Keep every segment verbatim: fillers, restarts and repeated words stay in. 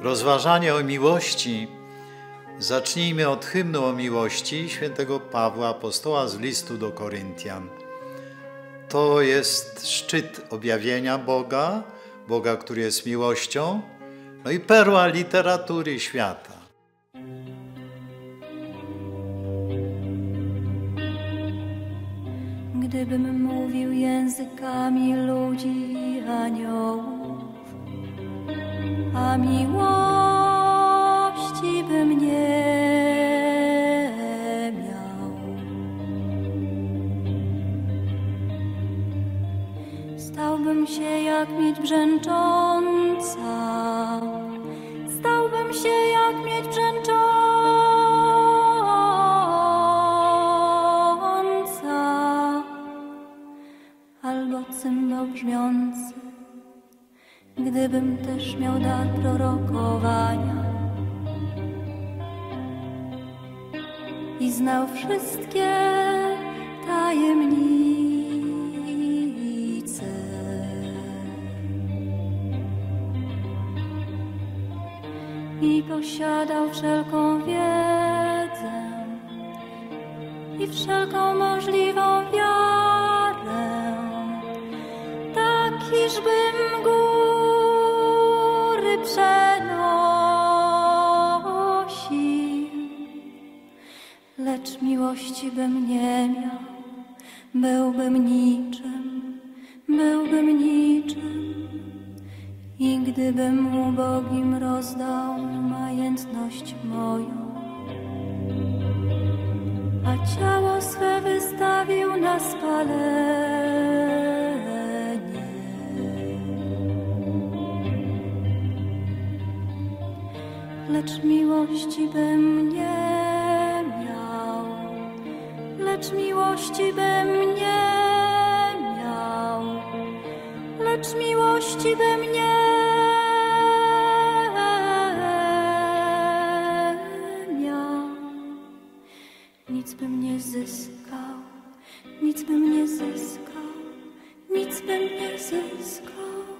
rozważanie o miłości zacznijmy od hymnu o miłości świętego Pawła Apostoła z listu do Koryntian. To jest szczyt objawienia Boga, Boga, który jest miłością, no i perła literatury świata. Gdybym mówił językami ludzi i aniołów, a miłości bym nie miał, stałbym się jak miedź brzęcząca, stałbym się jak miedź brzęcząca, albo cymbał brzmiący. Gdybym też miał dar prorokowania i znał wszystkie tajemnice, i posiadał wszelką wiedzę i wszelką możliwą wiarę, tak iżbym góry przenosił, lecz miłości bym nie miał, byłbym niczym, byłbym niczym. I gdybym ubogim rozdał majętność moją, a ciało swe wystawił na spalenie, lecz miłości bym nie miał, lecz miłości bym nie miał, lecz miłości bym nie miał, nic bym nie zyskał, nic bym nie zyskał, nic bym nie zyskał.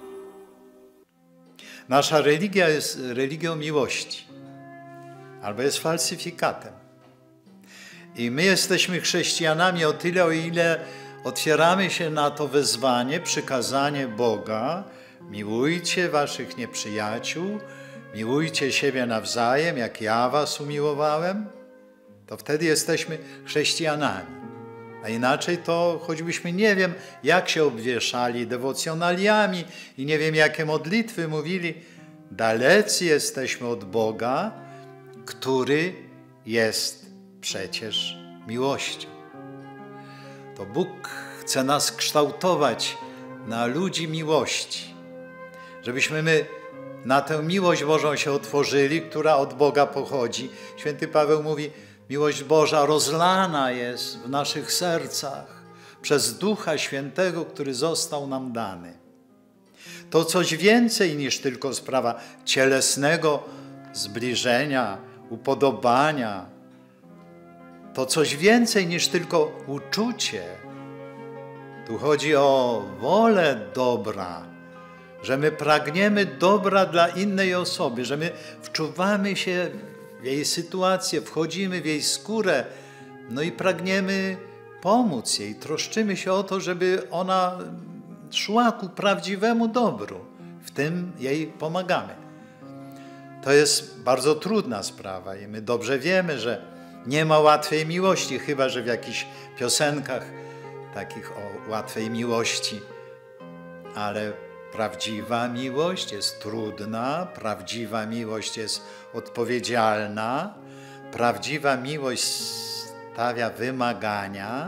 Nasza religia jest religią miłości, albo jest falsyfikatem. I my jesteśmy chrześcijanami o tyle, o ile otwieramy się na to wezwanie, przykazanie Boga: miłujcie waszych nieprzyjaciół, miłujcie siebie nawzajem, jak ja was umiłowałem, to wtedy jesteśmy chrześcijanami. A inaczej to choćbyśmy nie wiem, jak się obwieszali dewocjonaliami i nie wiem, jakie modlitwy mówili, dalecy jesteśmy od Boga, który jest przecież miłością. To Bóg chce nas kształtować na ludzi miłości, żebyśmy my na tę miłość Bożą się otworzyli, która od Boga pochodzi. Święty Paweł mówi: miłość Boża rozlana jest w naszych sercach przez Ducha Świętego, który został nam dany. To coś więcej niż tylko sprawa cielesnego zbliżenia, upodobania. To coś więcej niż tylko uczucie. Tu chodzi o wolę dobra, że my pragniemy dobra dla innej osoby, że my wczuwamy się w jej sytuację, wchodzimy w jej skórę, no i pragniemy pomóc jej, troszczymy się o to, żeby ona szła ku prawdziwemu dobru. W tym jej pomagamy. To jest bardzo trudna sprawa i my dobrze wiemy, że nie ma łatwej miłości, chyba że w jakichś piosenkach takich o łatwej miłości, ale prawdziwa miłość jest trudna, prawdziwa miłość jest odpowiedzialna, prawdziwa miłość stawia wymagania.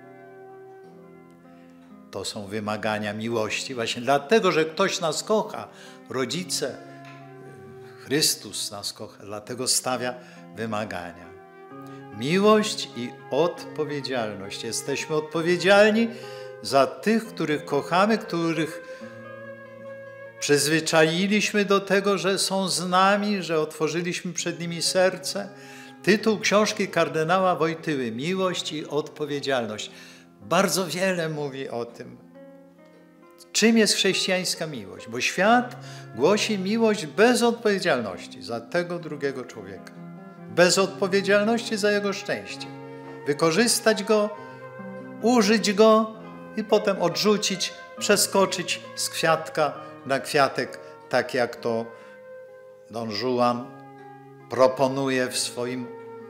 To są wymagania miłości właśnie dlatego, że ktoś nas kocha, rodzice, Chrystus nas kocha, dlatego stawia wymagania. Miłość i odpowiedzialność. Jesteśmy odpowiedzialni za tych, których kochamy, których przyzwyczailiśmy do tego, że są z nami, że otworzyliśmy przed nimi serce. Tytuł książki kardynała Wojtyły: Miłość i odpowiedzialność. Bardzo wiele mówi o tym, Czym jest chrześcijańska miłość? Bo świat głosi miłość bez odpowiedzialności za tego drugiego człowieka. Bez odpowiedzialności za jego szczęście. Wykorzystać go, użyć go i potem odrzucić, przeskoczyć z kwiatka na kwiatek, tak jak to Don Juan proponuje w swoim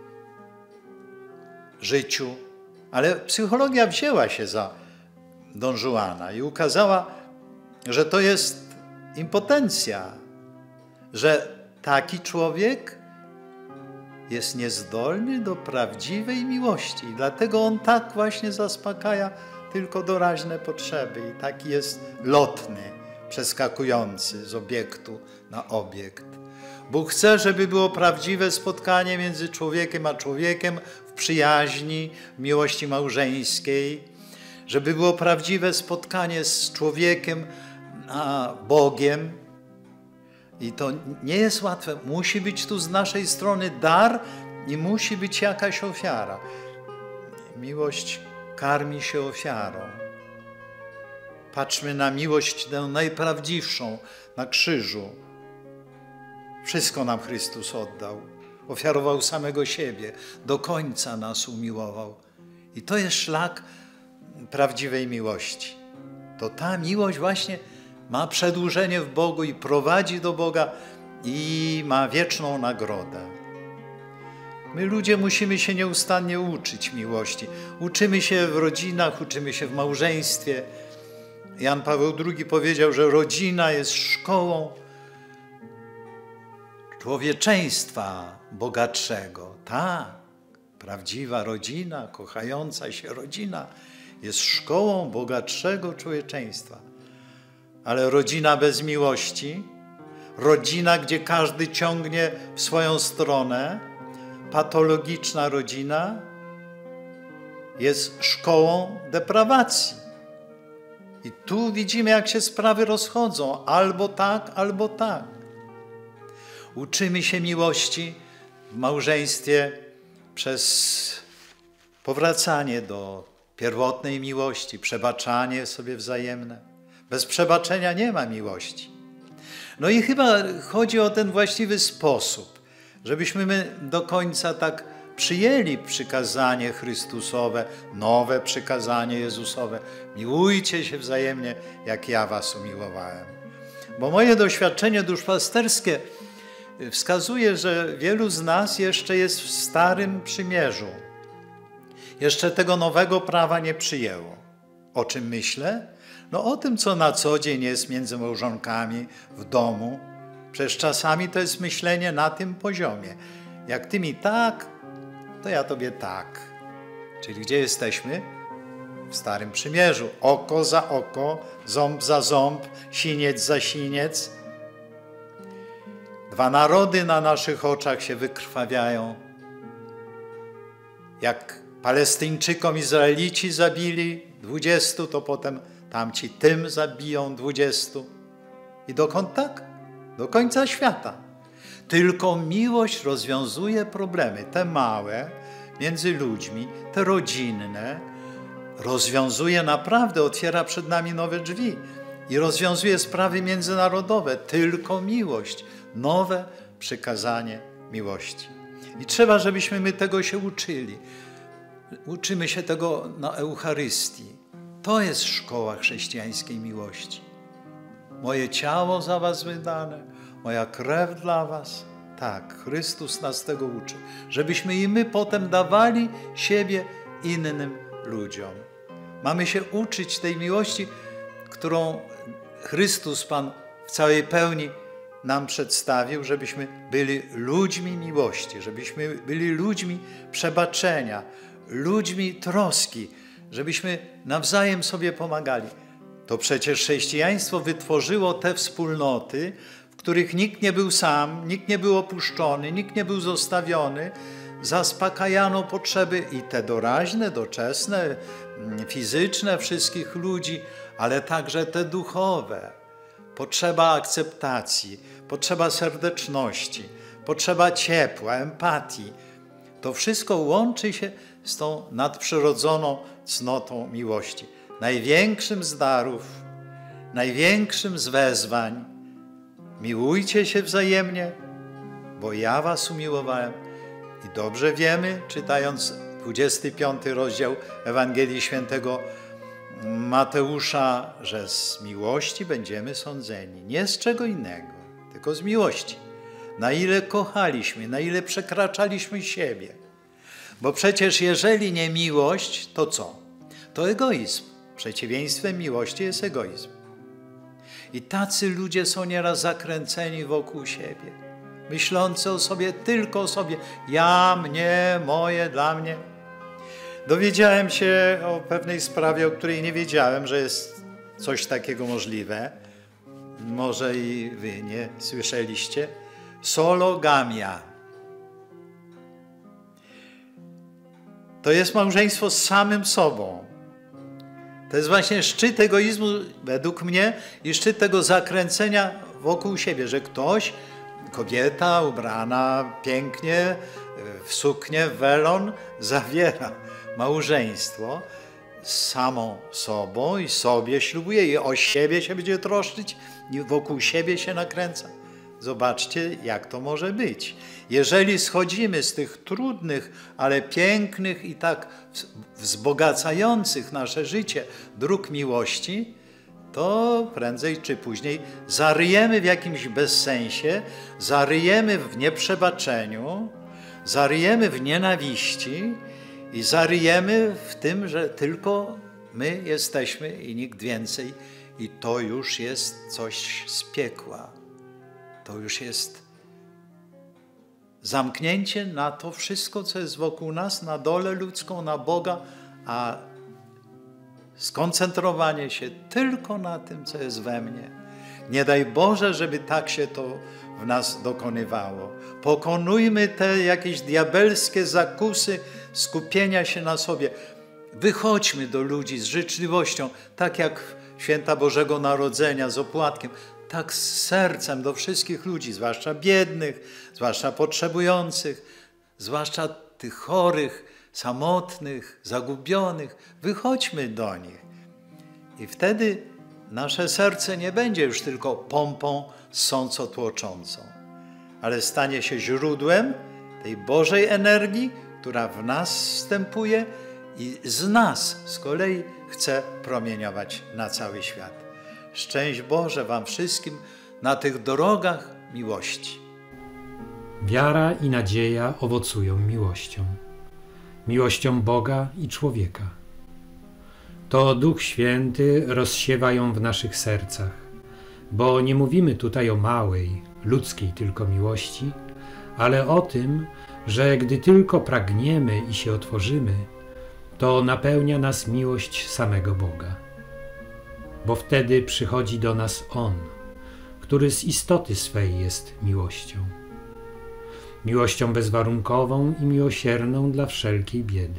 życiu. Ale psychologia wzięła się za Don Juana i ukazała, że to jest impotencja, że taki człowiek jest niezdolny do prawdziwej miłości i dlatego on tak właśnie zaspokaja tylko doraźne potrzeby i taki jest lotny, przeskakujący z obiektu na obiekt. Bóg chce, żeby było prawdziwe spotkanie między człowiekiem a człowiekiem w przyjaźni, w miłości małżeńskiej, żeby było prawdziwe spotkanie z człowiekiem a Bogiem. I to nie jest łatwe. Musi być tu z naszej strony dar i musi być jakaś ofiara. Miłość karmi się ofiarą. Patrzmy na miłość tę najprawdziwszą na krzyżu. Wszystko nam Chrystus oddał. Ofiarował samego siebie. Do końca nas umiłował. I to jest szlak prawdziwej miłości. To ta miłość właśnie ma przedłużenie w Bogu i prowadzi do Boga i ma wieczną nagrodę. My ludzie musimy się nieustannie uczyć miłości. Uczymy się w rodzinach, uczymy się w małżeństwie. Jan Paweł drugi powiedział, że rodzina jest szkołą człowieczeństwa bogatszego. Tak, prawdziwa rodzina, kochająca się rodzina jest szkołą bogatszego człowieczeństwa. Ale rodzina bez miłości, rodzina, gdzie każdy ciągnie w swoją stronę, patologiczna rodzina jest szkołą deprawacji. I tu widzimy, jak się sprawy rozchodzą. Albo tak, albo tak. Uczymy się miłości w małżeństwie przez powracanie do pierwotnej miłości, przebaczanie sobie wzajemne. Bez przebaczenia nie ma miłości. No i chyba chodzi o ten właściwy sposób, żebyśmy my do końca tak przyjęli przykazanie Chrystusowe, nowe przykazanie Jezusowe. Miłujcie się wzajemnie, jak ja was umiłowałem. Bo moje doświadczenie duszpasterskie wskazuje, że wielu z nas jeszcze jest w Starym Przymierzu. Jeszcze tego nowego prawa nie przyjęło. O czym myślę? No o tym, co na co dzień jest między małżonkami w domu. Przecież czasami to jest myślenie na tym poziomie. Jak ty mi tak, to ja tobie tak. Czyli gdzie jesteśmy? W Starym Przymierzu. Oko za oko, ząb za ząb, siniec za siniec. Dwa narody na naszych oczach się wykrwawiają. Jak Palestyńczykom Izraelici zabili dwudziestu, to potem tamci tym zabiją dwudziestu. I dokąd tak? Do końca świata. Tylko miłość rozwiązuje problemy, te małe, między ludźmi, te rodzinne, rozwiązuje naprawdę, otwiera przed nami nowe drzwi i rozwiązuje sprawy międzynarodowe. Tylko miłość, nowe przykazanie miłości. I trzeba, żebyśmy my tego się uczyli. Uczymy się tego na Eucharystii. To jest szkoła chrześcijańskiej miłości. Moje ciało za was wydane, moja krew dla was. Tak, Chrystus nas tego uczy, żebyśmy i my potem dawali siebie innym ludziom. Mamy się uczyć tej miłości, którą Chrystus Pan w całej pełni nam przedstawił, żebyśmy byli ludźmi miłości, żebyśmy byli ludźmi przebaczenia, ludźmi troski, żebyśmy nawzajem sobie pomagali. To przecież chrześcijaństwo wytworzyło te wspólnoty, w których nikt nie był sam, nikt nie był opuszczony, nikt nie był zostawiony. Zaspokajano potrzeby i te doraźne, doczesne, fizyczne wszystkich ludzi, ale także te duchowe. Potrzeba akceptacji, potrzeba serdeczności, potrzeba ciepła, empatii. To wszystko łączy się z tą nadprzyrodzoną cnotą miłości. Największym z darów największym z wezwań. Miłujcie się wzajemnie, bo ja was umiłowałem. I dobrze wiemy, czytając dwudziesty piąty rozdział Ewangelii Świętego Mateusza, że z miłości będziemy sądzeni. Nie z czego innego, tylko z miłości. Na ile kochaliśmy, na ile przekraczaliśmy siebie. Bo przecież jeżeli nie miłość, to co? To egoizm. Przeciwieństwem miłości jest egoizm. I tacy ludzie są nieraz zakręceni wokół siebie, myślący o sobie, tylko o sobie. Ja, mnie, moje, dla mnie. Dowiedziałem się o pewnej sprawie, o której nie wiedziałem, że jest coś takiego możliwe. Może i wy nie słyszeliście. Sologamia. To jest małżeństwo z samym sobą. To jest właśnie szczyt egoizmu, według mnie, i szczyt tego zakręcenia wokół siebie, że ktoś, kobieta ubrana pięknie w suknię, w welon, zawiera małżeństwo z samą sobą i sobie ślubuje i o siebie się będzie troszczyć i wokół siebie się nakręca. Zobaczcie, jak to może być. Jeżeli schodzimy z tych trudnych, ale pięknych i tak wzbogacających nasze życie dróg miłości, to prędzej czy później zaryjemy w jakimś bezsensie, zaryjemy w nieprzebaczeniu, zaryjemy w nienawiści i zaryjemy w tym, że tylko my jesteśmy i nikt więcej. I to już jest coś z piekła. To już jest zamknięcie na to wszystko, co jest wokół nas, na dolę ludzką, na Boga, a skoncentrowanie się tylko na tym, co jest we mnie. Nie daj Boże, żeby tak się to w nas dokonywało. Pokonujmy te jakieś diabelskie zakusy skupienia się na sobie. Wychodźmy do ludzi z życzliwością, tak jak święta Bożego Narodzenia z opłatkiem, tak z sercem do wszystkich ludzi, zwłaszcza biednych, zwłaszcza potrzebujących, zwłaszcza tych chorych, samotnych, zagubionych. Wychodźmy do nich. I wtedy nasze serce nie będzie już tylko pompą sącotłoczącą, ale stanie się źródłem tej Bożej energii, która w nas wstępuje i z nas z kolei chce promieniować na cały świat. Szczęść Boże wam wszystkim na tych drogach miłości. Wiara i nadzieja owocują miłością. Miłością Boga i człowieka. To Duch Święty rozsiewa ją w naszych sercach, bo nie mówimy tutaj o małej, ludzkiej tylko miłości, ale o tym, że gdy tylko pragniemy i się otworzymy, to napełnia nas miłość samego Boga. Bo wtedy przychodzi do nas On, który z istoty swej jest miłością. Miłością bezwarunkową i miłosierną dla wszelkiej biedy.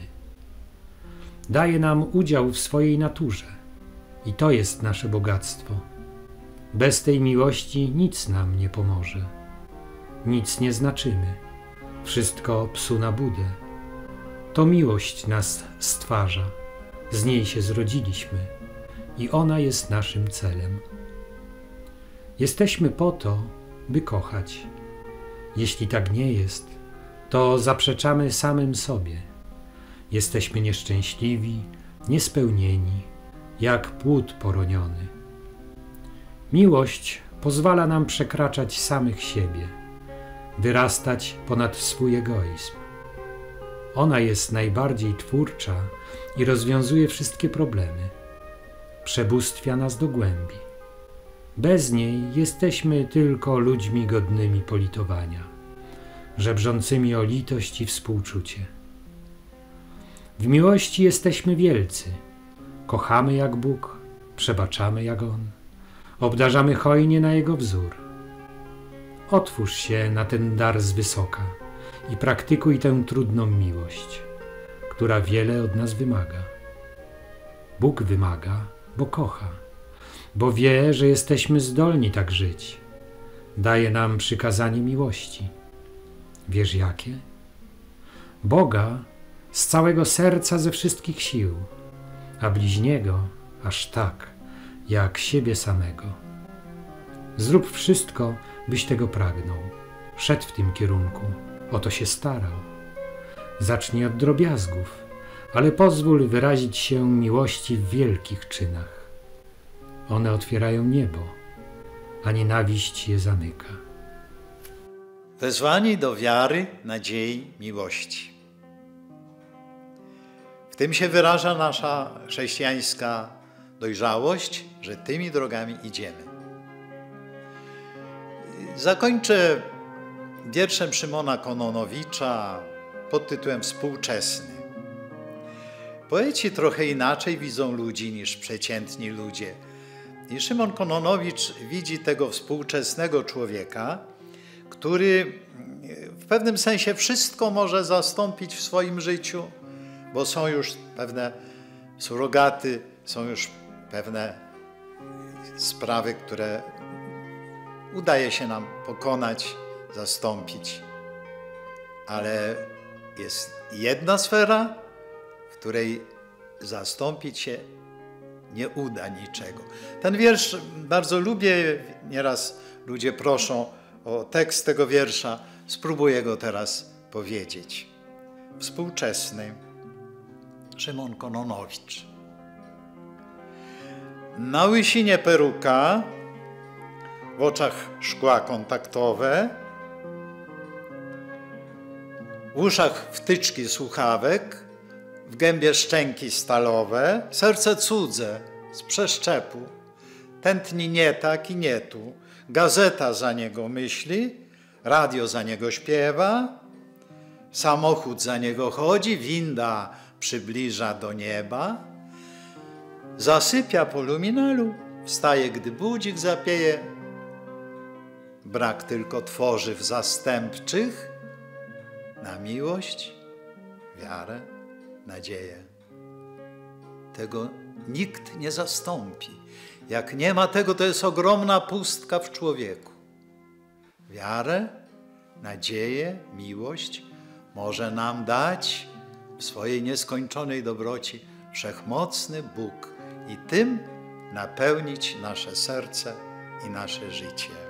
Daje nam udział w swojej naturze i to jest nasze bogactwo. Bez tej miłości nic nam nie pomoże. Nic nie znaczymy. Wszystko psu na budę. To miłość nas stwarza. Z niej się zrodziliśmy i ona jest naszym celem. Jesteśmy po to, by kochać. Jeśli tak nie jest, to zaprzeczamy samym sobie. Jesteśmy nieszczęśliwi, niespełnieni, jak płód poroniony. Miłość pozwala nam przekraczać samych siebie, wyrastać ponad swój egoizm. Ona jest najbardziej twórcza i rozwiązuje wszystkie problemy. Przebóstwia nas do głębi. Bez niej jesteśmy tylko ludźmi godnymi politowania, żebrzącymi o litość i współczucie. W miłości jesteśmy wielcy. Kochamy jak Bóg, przebaczamy jak On, obdarzamy hojnie na Jego wzór. Otwórz się na ten dar z wysoka i praktykuj tę trudną miłość, która wiele od nas wymaga. Bóg wymaga, bo kocha, bo wie, że jesteśmy zdolni tak żyć. Daje nam przykazanie miłości. Wiesz jakie? Boga z całego serca, ze wszystkich sił, a bliźniego aż tak, jak siebie samego. Zrób wszystko, byś tego pragnął. Szedł w tym kierunku, o to się starał. Zacznij od drobiazgów, ale pozwól wyrazić się miłości w wielkich czynach. One otwierają niebo, a nienawiść je zamyka. Wezwani do wiary, nadziei, miłości. W tym się wyraża nasza chrześcijańska dojrzałość, że tymi drogami idziemy. Zakończę wierszem Szymona Kononowicza pod tytułem Współczesny. Poeci trochę inaczej widzą ludzi niż przeciętni ludzie. I Szymon Kononowicz widzi tego współczesnego człowieka, który w pewnym sensie wszystko może zastąpić w swoim życiu, bo są już pewne surogaty, są już pewne sprawy, które udaje się nam pokonać, zastąpić. Ale jest jedna sfera, w której zastąpić się nie uda niczego. Ten wiersz bardzo lubię, nieraz ludzie proszą o tekst tego wiersza, spróbuję go teraz powiedzieć. Współczesny Szymon Kononowicz. Na łysinie peruka, w oczach szkła kontaktowe, w uszach wtyczki słuchawek, w gębie szczęki stalowe, serce cudze z przeszczepu, tętni nie tak i nie tu, gazeta za niego myśli, radio za niego śpiewa, samochód za niego chodzi, winda przybliża do nieba, zasypia po luminalu, wstaje, gdy budzik zapieje, brak tylko tworzyw zastępczych na miłość, wiarę, nadzieję. Tego nikt nie zastąpi. Jak nie ma tego, to jest ogromna pustka w człowieku. Wiarę, nadzieję, miłość może nam dać w swojej nieskończonej dobroci wszechmocny Bóg i tym napełnić nasze serce i nasze życie.